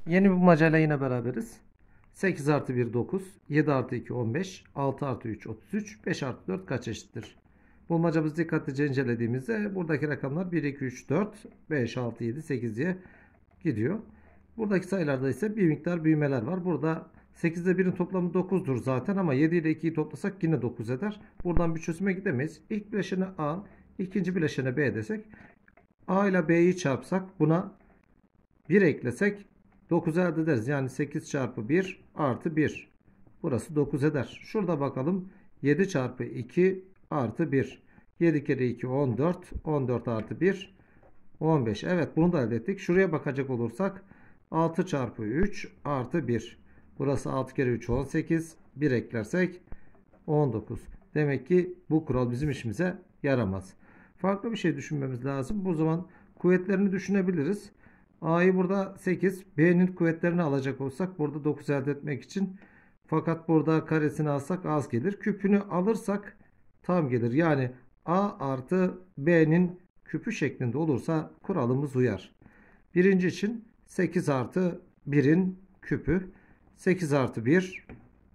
Yeni bir bulmacayla yine beraberiz. 8 artı 1 9, 7 artı 2 15, 6 artı 3 33, 5 artı 4 kaç eşittir? Bulmacamızı dikkatlice incelediğimizde buradaki rakamlar 1, 2, 3, 4, 5, 6, 7, 8 diye gidiyor. Buradaki sayılarda ise bir miktar büyümeler var. Burada 8 ile 1'in toplamı 9'dur zaten ama 7 ile 2'yi toplasak yine 9 eder. Buradan bir çözüme gidemeyiz. İlk bileşene A, ikinci bileşene B desek, A ile B'yi çarpsak, buna 1 eklesek 9 elde ederiz. Yani 8 çarpı 1 artı 1. Burası 9 eder. Şurada bakalım. 7 çarpı 2 artı 1. 7 kere 2 14. 14 artı 1 15. Evet, bunu da elde ettik. Şuraya bakacak olursak 6 çarpı 3 artı 1. Burası 6 kere 3 18. 1 eklersek 19. Demek ki bu kural bizim işimize yaramaz. Farklı bir şey düşünmemiz lazım. Bu zaman kuvvetlerini düşünebiliriz. A'yı burada 8, B'nin kuvvetlerini alacak olsak burada 9 elde etmek için. Fakat burada karesini alsak az gelir. Küpünü alırsak tam gelir. Yani A artı B'nin küpü şeklinde olursa kuralımız uyar. Birinci için 8 artı 1'in küpü. 8 artı 1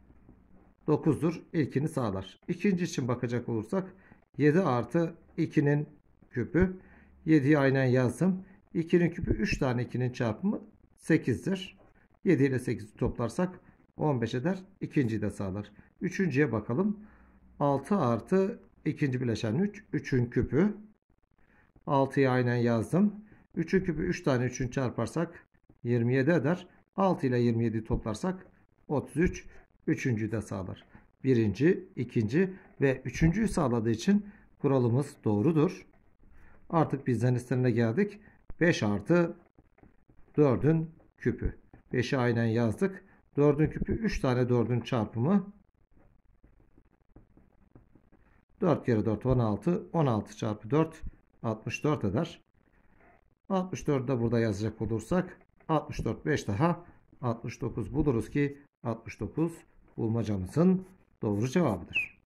9'dur. İlkini sağlar. İkinci için bakacak olursak 7 artı 2'nin küpü. 7'yi aynen yazdım. 2'nin küpü 3 tane 2'nin çarpımı 8'dir. 7 ile 8'i toplarsak 15 eder. İkinciyi de sağlar. Üçüncüye bakalım. 6 artı ikinci bileşen 3. 3'ün küpü. 6'yı aynen yazdım. 3'ün küpü 3 tane 3'ün çarparsak 27 eder. 6 ile 27'yi toplarsak 33. Üçüncüyü de sağlar. Birinci, ikinci ve üçüncüyü sağladığı için kuralımız doğrudur. Artık bizden istenene geldik. 5 artı 4'ün küpü. 5'i aynen yazdık. 4'ün küpü 3 tane 4'ün çarpımı. 4 kere 4 16. 16 çarpı 4 64 eder. 64'ü de burada yazacak olursak 64 5 daha 69 buluruz ki 69 bulmacamızın doğru cevabıdır.